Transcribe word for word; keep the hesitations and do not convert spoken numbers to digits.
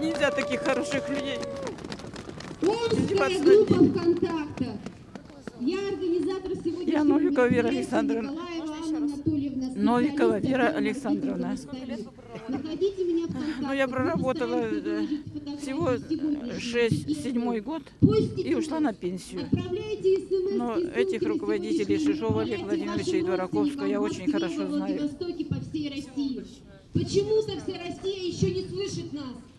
нельзя таких хороших людей. Омская группа ВКонтакте. Я организатор сегодняшнего Я Новикова Вера мероприятия, Александровна. Николаева Анна Анатольевна, Новикова специалист Вера отдела Александровна. маркетинговых стоит. Находите меня ВКонтакте. Ну, я проработала Мы постараемся выложить всего фотографии сегодняшней шесть-седьмой встречи. год Постите и ушла на нас. пенсию. Отправляйте смс-ки, Но ссылки этих на руководителей сегодняшнее Шишова, Олега мероприятие Владимировича и вашим Двораковского я родственникам в очень Москве, хорошо во знаю. Владивостоке, по всей России. Почему-то вся Россия еще не слышит нас.